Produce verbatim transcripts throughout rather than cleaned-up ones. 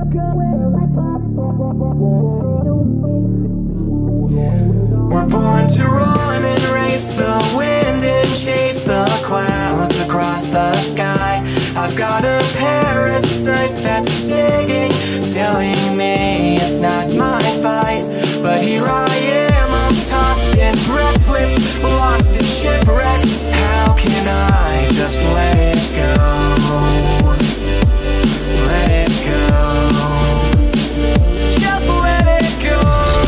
We're born to run and race the wind and chase the clouds across the sky. I've got a parasite that's digging, telling me it's not my fight. But here I am, I'm tossed and breathless, lost and shipwrecked. How can I just let it go? Let it go. Just let it go.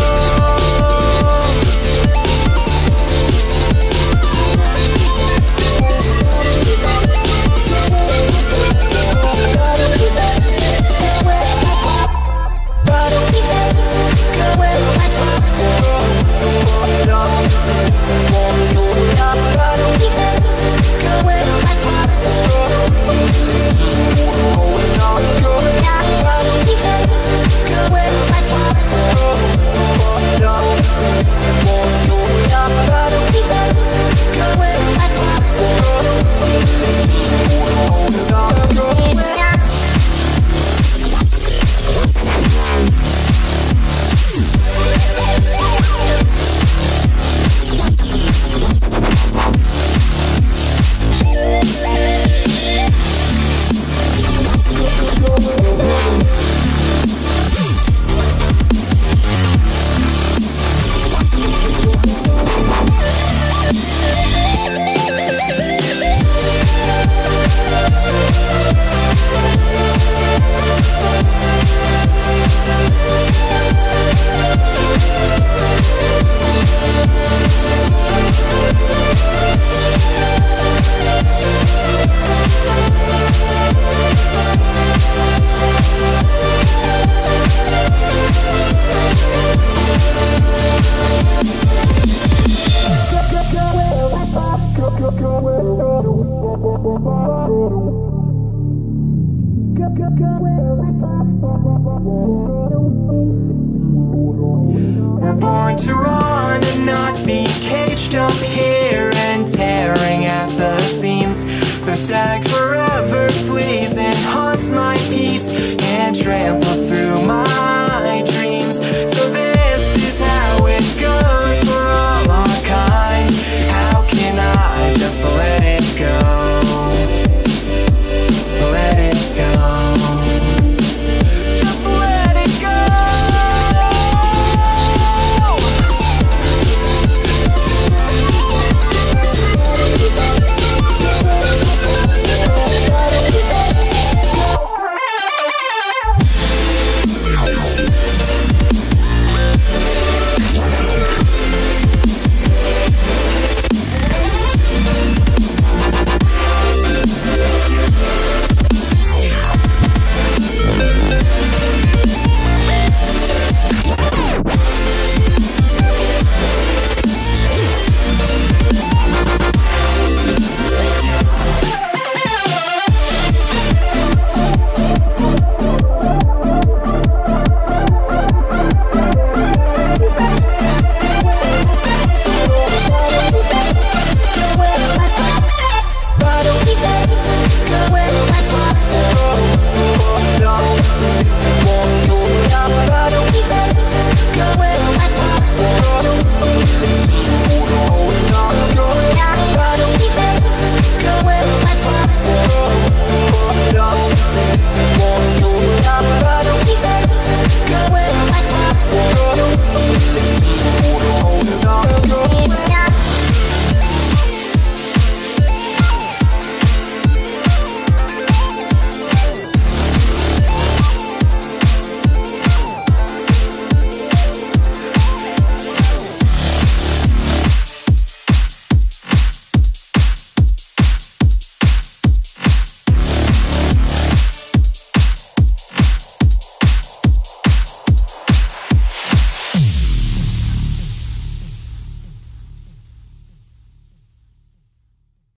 We're born to run and not be caged up here and tearing at the seams. The stag forever flees.